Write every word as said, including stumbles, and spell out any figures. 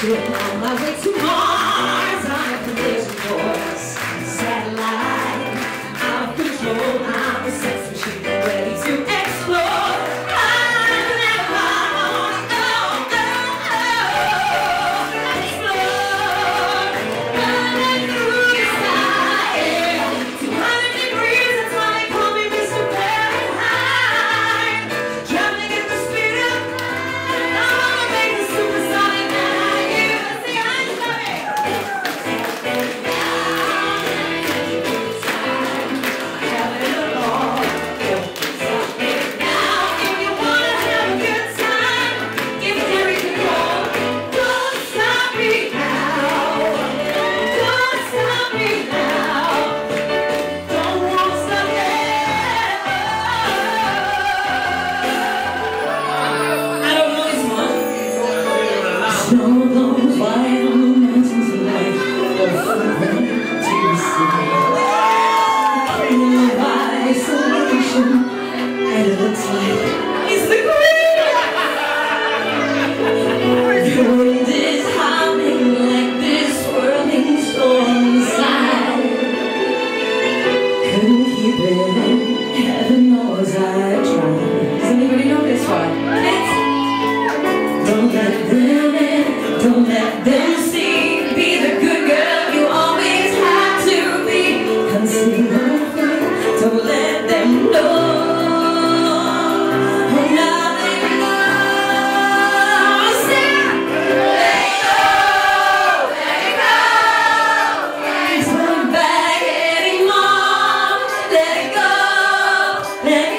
On my way to Mars, on a collision course. Satellite, out of control. I'm a sex machine ready to explore. I'm never on, oh, oh, oh. Explore, running through the sky. two hundred degrees, that's why they call me Mister Fahrenheit. Traveling at the speed of light, I'm gonna make the supersonic night. And it looks like he's the queen. The wind is howling like this swirling storm inside. Couldn't keep it in, heaven knows I tried. Does anybody know this one? It's don't let them in, don't let them see. Be the good girl you always had to be. Conceal nothing, don't let them know. Let